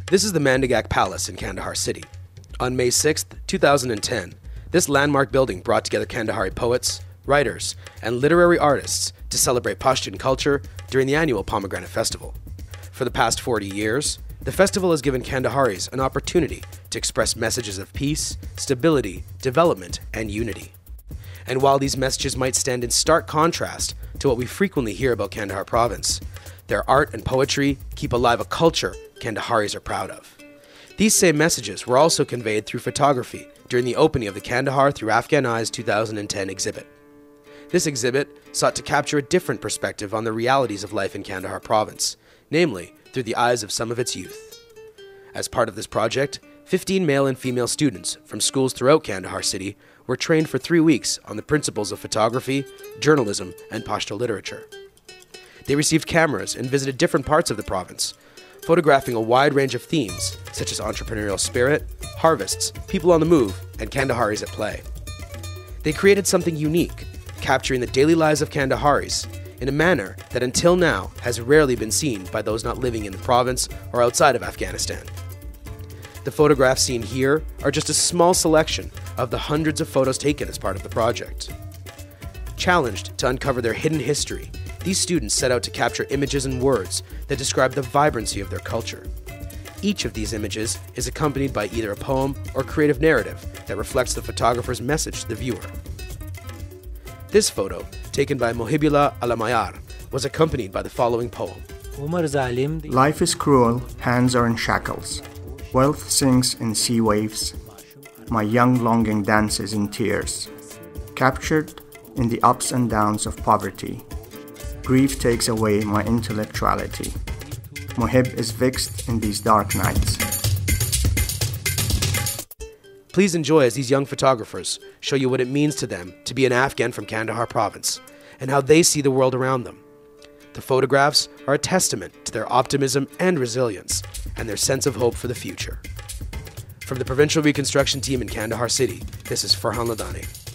This is the Mandagak Palace in Kandahar City. On May 6, 2010, this landmark building brought together Kandahari poets, writers, and literary artists to celebrate Pashtun culture during the annual Pomegranate Festival. For the past 40 years, the festival has given Kandaharis an opportunity to express messages of peace, stability, development, and unity. And while these messages might stand in stark contrast to what we frequently hear about Kandahar province, their art and poetry keep alive a culture Kandaharis are proud of. These same messages were also conveyed through photography during the opening of the Kandahar Through Afghan Eyes 2010 exhibit. This exhibit sought to capture a different perspective on the realities of life in Kandahar province, namely through the eyes of some of its youth. As part of this project, 15 male and female students from schools throughout Kandahar City were trained for 3 weeks on the principles of photography, journalism, and Pashto literature. They received cameras and visited different parts of the province, photographing a wide range of themes such as entrepreneurial spirit, harvests, people on the move, and Kandaharis at play. They created something unique, capturing the daily lives of Kandaharis in a manner that until now has rarely been seen by those not living in the province or outside of Afghanistan. The photographs seen here are just a small selection of the hundreds of photos taken as part of the project. Challenged to uncover their hidden history, these students set out to capture images and words that describe the vibrancy of their culture. Each of these images is accompanied by either a poem or creative narrative that reflects the photographer's message to the viewer. This photo, taken by Mohibullah Alamayar, was accompanied by the following poem. Life is cruel, hands are in shackles. Wealth sinks in sea waves. My young longing dances in tears. Captured in the ups and downs of poverty. Grief takes away my intellectuality. Mohib is fixed in these dark nights. Please enjoy as these young photographers show you what it means to them to be an Afghan from Kandahar province and how they see the world around them. The photographs are a testament to their optimism and resilience and their sense of hope for the future. From the Provincial Reconstruction Team in Kandahar City, this is Farhan Ladani.